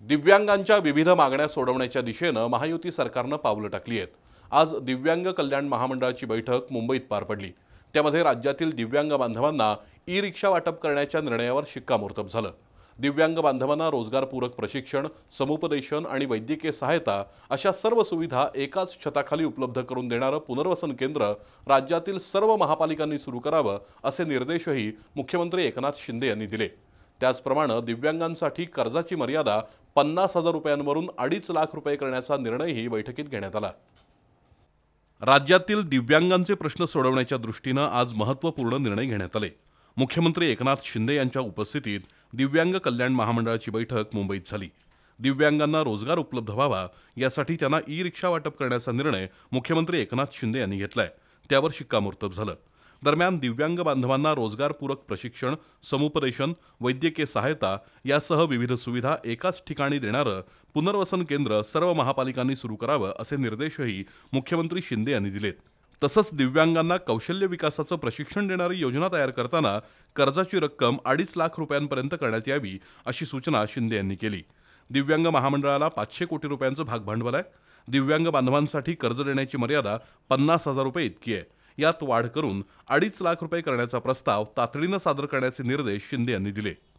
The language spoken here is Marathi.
दिव्यांगांच्या विविध मागण्या सोडवण्याच्या दिशेनं महायुती सरकारनं पावलं टाकली आहेत। आज दिव्यांग कल्याण महामंडळाची बैठक मुंबईत पार पडली। त्यामध्ये राज्यातील दिव्यांग बांधवांना ई-रिक्षा वाटप करण्याच्या निर्णयावर शिक्कामोर्तब झालं। दिव्यांग बांधवांना रोजगारपूरक प्रशिक्षण, समुपदेशन आणि वैद्यकीय सहायता अशा सर्व सुविधा एकाच छताखाली उपलब्ध करून देणारं पुनर्वसन केंद्र राज्यातील सर्व महापालिकांनी सुरू करावं असे निर्देशही मुख्यमंत्री एकनाथ शिंदे यांनी दिले। त्याचप्रमाणे दिव्यांगांसाठी कर्जाची मर्यादा 50,000 रुपयांवरून 2.5 लाख रुपये करण्याचा निर्णयही बैठकीत घेण्यात आला। राज्यातील दिव्यांगांचे प्रश्न सोडवण्याच्या दृष्टीनं आज महत्त्वपूर्ण निर्णय घेण्यात आले। मुख्यमंत्री एकनाथ शिंदे यांच्या उपस्थितीत दिव्यांग कल्याण महामंडळाची बैठक मुंबईत झाली। दिव्यांगांना रोजगार उपलब्ध व्हावा यासाठी त्यांना ई-रिक्षा वाटप करण्याचा निर्णय मुख्यमंत्री एकनाथ शिंदे यांनी घेतलाय, त्यावर शिक्कामोर्तब झालं। दरम्यान दिव्यांग बांधवांना रोजगारपूरक प्रशिक्षण, समुपदेशन, वैद्यकीय सहायता यासह विविध सुविधा एकाच ठिकाणी देणारं पुनर्वसन केंद्र सर्व महापालिकांनी सुरू करावं असे निर्देशही मुख्यमंत्री शिंदे यांनी दिलेत। तसंच दिव्यांगांना कौशल्य विकासाचं प्रशिक्षण देणारी योजना तयार करताना कर्जाची रक्कम 2.5 लाख रुपयांपर्यंत करण्यात यावी अशी सूचना शिंदे यांनी केली। दिव्यांग महामंडळाला 500 कोटी रुपयांचं भागभांडवल आहे। दिव्यांग बांधवांसाठी कर्ज देण्याची मर्यादा 50,000 रुपये इतकी आहे। यात वाढ करून 2.5 लाख रुपये करण्याचा प्रस्ताव तातडीनं सादर करण्याचे निर्देश शिंदे यांनी दिले।